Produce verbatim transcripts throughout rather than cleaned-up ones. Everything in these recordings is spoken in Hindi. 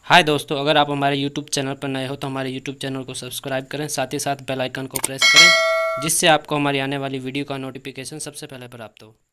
हाय दोस्तों, अगर आप हमारे यूट्यूब चैनल पर नए हो तो हमारे यूट्यूब चैनल को सब्सक्राइब करें, साथ ही साथ बेल आइकन को प्रेस करें, जिससे आपको हमारी आने वाली वीडियो का नोटिफिकेशन सबसे पहले प्राप्त हो।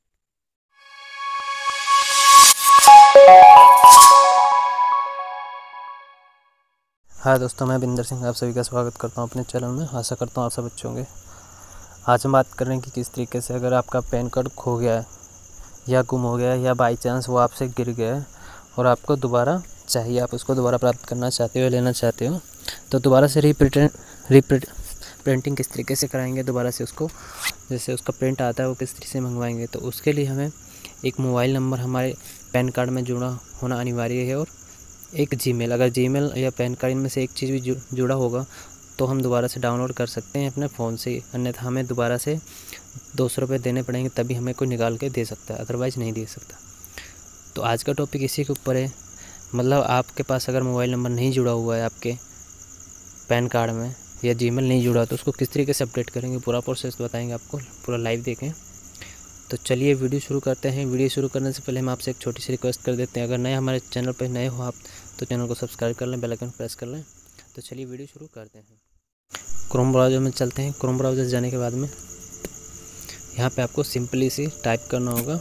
हाय दोस्तों, मैं बिंदर सिंह आप सभी का स्वागत करता हूं अपने चैनल में। आशा करता हूं आप सब अच्छे होंगे। आज हम बात कर रहे हैं कि किस तरीके से अगर आपका पैन कार्ड खो गया है या गुम हो गया है या बाई चांस वो आपसे गिर गया है और आपको दोबारा चाहिए, आप उसको दोबारा प्राप्त करना चाहते हो, लेना चाहते हो, तो दोबारा से रीप्रिंट रीप्रिंट प्रिंटिंग किस तरीके से कराएंगे, दोबारा से उसको जैसे उसका प्रिंट आता है वो किस तरीके से मंगवाएंगे। तो उसके लिए हमें एक मोबाइल नंबर हमारे पैन कार्ड में जुड़ा होना अनिवार्य है और एक जीमेल। अगर जीमेल या पैन कार्ड में से एक चीज़ भी जुड़ा होगा तो हम दोबारा से डाउनलोड कर सकते हैं अपने फ़ोन से, अन्यथा हमें दोबारा से दो सौ रुपये देने पड़ेंगे, तभी हमें कोई निकाल के दे सकता है, अदरवाइज़ नहीं दे सकता। तो आज का टॉपिक इसी के ऊपर है। मतलब आपके पास अगर मोबाइल नंबर नहीं जुड़ा हुआ है आपके पैन कार्ड में या जीमेल नहीं जुड़ा तो उसको किस तरीके से अपडेट करेंगे, पूरा प्रोसेस बताएंगे आपको, पूरा लाइव देखें। तो चलिए वीडियो शुरू करते हैं। वीडियो शुरू करने से पहले हम आपसे एक छोटी सी रिक्वेस्ट कर देते हैं, अगर नए हमारे चैनल पर नए हो आप तो चैनल को सब्सक्राइब कर लें, बेल आइकन प्रेस कर लें। तो चलिए वीडियो शुरू करते हैं। क्रोम ब्राउज़र में चलते हैं। क्रोम ब्राउज़र जाने के बाद में यहाँ पे आपको सिंपली सी टाइप करना होगा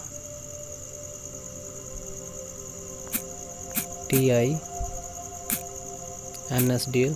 T I N S D L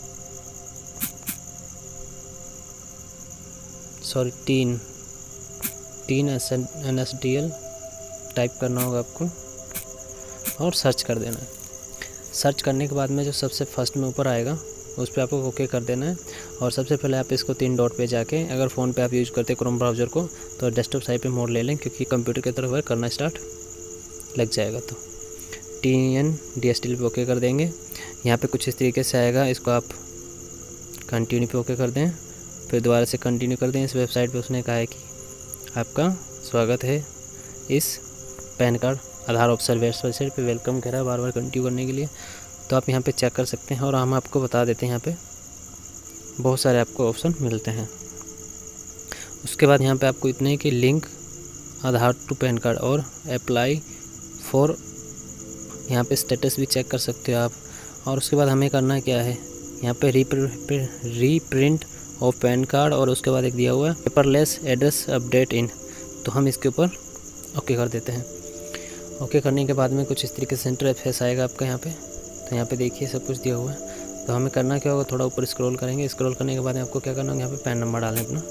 sorry TIN TIN S N S D L type करना होगा आपको और सर्च कर देना है। सर्च करने के बाद में जो सबसे फर्स्ट में ऊपर आएगा उस पर आपको ओके कर देना है। और सबसे पहले आप इसको तीन डॉट पे जाके, अगर फ़ोन पे आप यूज़ करते हैं क्रोम ब्राउज़र को, तो डेस्कटॉप साइड पे मोड ले लें, क्योंकि कंप्यूटर की तरफ वर्क करना स्टार्ट लग जाएगा। तो T N D S T L पे ओके कर देंगे। यहाँ पे कुछ इस तरीके से आएगा, इसको आप कंटिन्यू पे ओके कर दें, फिर दोबारा से कंटिन्यू कर दें। इस वेबसाइट पर उसने कहा है कि आपका स्वागत है इस PAN card Aadhaar officer website पे, वेलकम कह रहा है बार बार कंटिन्यू करने के लिए। तो आप यहाँ पे चेक कर सकते हैं और हम आपको बता देते हैं, यहाँ पे बहुत सारे आपको ऑप्शन मिलते हैं। उसके बाद यहाँ पे आपको इतने कि link Aadhaar to PAN card और अप्लाई फॉर, यहाँ पे स्टेटस भी चेक कर सकते हो आप। और उसके बाद हमें करना क्या है, यहाँ पे रीप्रिंट ऑफ पैन कार्ड और उसके बाद एक दिया हुआ है पेपरलेस एड्रेस अपडेट इन, तो हम इसके ऊपर ओके कर देते हैं। ओके करने के बाद में कुछ इस तरीके से सेंटर फेस आएगा आपका यहाँ पे। तो यहाँ पे देखिए सब कुछ दिया हुआ है। तो हमें करना क्या होगा, थोड़ा ऊपर स्क्रॉल करेंगे। स्क्रॉल करने के बाद में आपको क्या करना होगा, यहाँ पे पैन नंबर डालें अपना,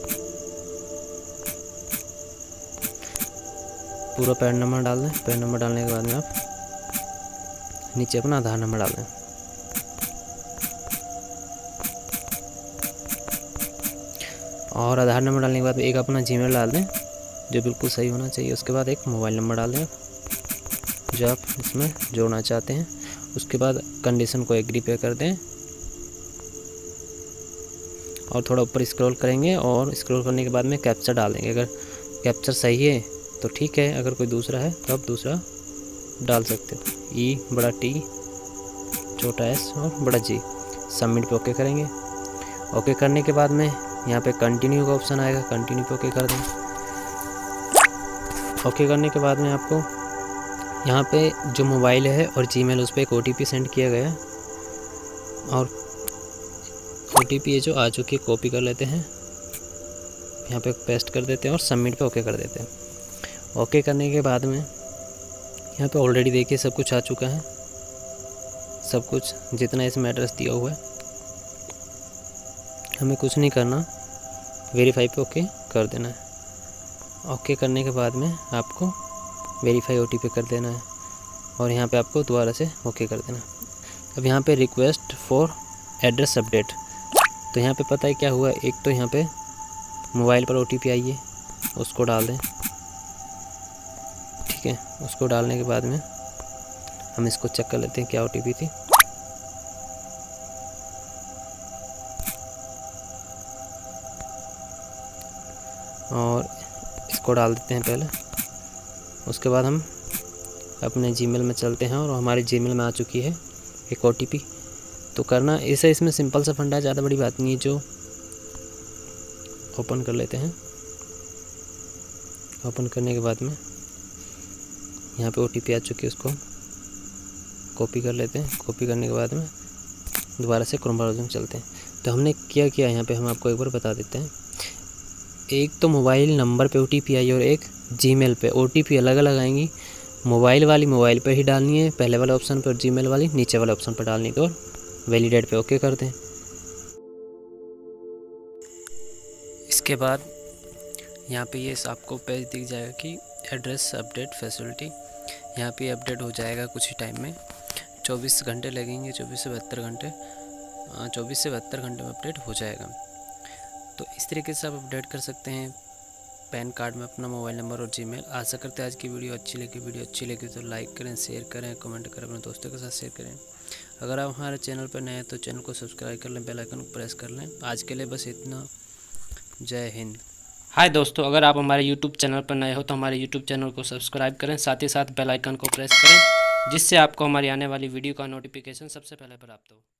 पूरा पैन नंबर डाल दें। पैन नंबर डालने के बाद में आप नीचे अपना आधार नंबर डाल दें। और आधार नंबर डालने के बाद एक अपना जीमेल डाल दें जो बिल्कुल सही होना चाहिए। उसके बाद एक मोबाइल नंबर डाल दें जो आप इसमें जोड़ना चाहते हैं। उसके बाद कंडीशन को एग्री पे कर दें और थोड़ा ऊपर स्क्रॉल करेंगे और स्क्रॉल करने के बाद में कैप्चर डाल देंगे। अगर कैप्चर सही है तो ठीक है, अगर कोई दूसरा है तो आप दूसरा डाल सकते हो, ई बड़ा टी छोटा एस और बड़ा जी। सबमिट पे ओके करेंगे। ओके करने के बाद में यहाँ पे कंटिन्यू का ऑप्शन आएगा, कंटिन्यू पे ओके कर दें। ओके करने के बाद में आपको यहाँ पे जो मोबाइल है और जीमेल उस पर एक ओ टी पी सेंड किया गया है और ओ टी पी ये जो आ चुकी है कॉपी कर लेते हैं, यहाँ पे पेस्ट कर देते हैं और सबमिट पे ओके कर देते हैं। ओके करने के बाद में यहाँ पे ऑलरेडी देखिए सब कुछ आ चुका है, सब कुछ जितना इसमें एड्रेस दिया हुआ है। हमें कुछ नहीं करना, वेरीफाई पे ओके कर देना है। ओके करने के बाद में आपको वेरीफाई ओ टी पी कर देना है और यहाँ पे आपको दोबारा से ओके कर देना है। अब यहाँ पे रिक्वेस्ट फॉर एड्रेस अपडेट, तो यहाँ पे पता है क्या हुआ, एक तो यहाँ पे मोबाइल पर ओ टी पी आई है, उसको डाल दें, ठीक है। उसको डालने के बाद में हम इसको चेक कर लेते हैं क्या ओ टी पी थी। और इसको डाल देते हैं पहले। उसके बाद हम अपने जीमेल में चलते हैं और हमारे जीमेल में आ चुकी है एक ओ टी पी। तो करना इसे, इसमें सिंपल सा फंडा है, ज़्यादा बड़ी बात नहीं है। जो ओपन कर लेते हैं, ओपन करने के बाद में यहाँ पे ओ टी पी आ चुकी है, उसको कॉपी कर लेते हैं। कॉपी करने के बाद में दोबारा से क्रोम ब्राउज़र में चलते हैं। तो हमने क्या किया यहाँ पे हम आपको एक बार बता देते हैं। एक तो मोबाइल नंबर पे ओटीपी आई और एक जीमेल पे ओटीपी अलग अलग आएंगी। मोबाइल वाली मोबाइल पे ही डालनी है, पहले वाले ऑप्शन पर, जीमेल वाली नीचे वाले ऑप्शन पर डालनी है। और वैलिडेट पे ओके कर दें। इसके बाद यहाँ पे ये आपको पेज दिख जाएगा कि एड्रेस अपडेट फैसिलिटी, यहाँ पे अपडेट हो जाएगा कुछ ही टाइम में। चौबीस घंटे लगेंगे, चौबीस से बहत्तर घंटे चौबीस से बहत्तर घंटे में अपडेट हो जाएगा। तो इस तरीके से आप अपडेट कर सकते हैं पैन कार्ड में अपना मोबाइल नंबर और जीमेल। आशा करते हैं आज की वीडियो अच्छी लगी। वीडियो अच्छी लगी तो लाइक करें, शेयर करें, कमेंट करें, अपने दोस्तों के साथ शेयर करें। अगर आप हमारे चैनल पर नए हैं तो चैनल को सब्सक्राइब कर लें, बेल आइकन को प्रेस कर लें। आज के लिए बस इतना। जय हिंद। हाय दोस्तों, अगर आप हमारे यूट्यूब चैनल पर नए हो तो हमारे यूट्यूब चैनल को सब्सक्राइब करें, साथ ही साथ बेल आइकन को प्रेस करें, जिससे आपको हमारी आने वाली वीडियो का नोटिफिकेशन सबसे पहले प्राप्त हो।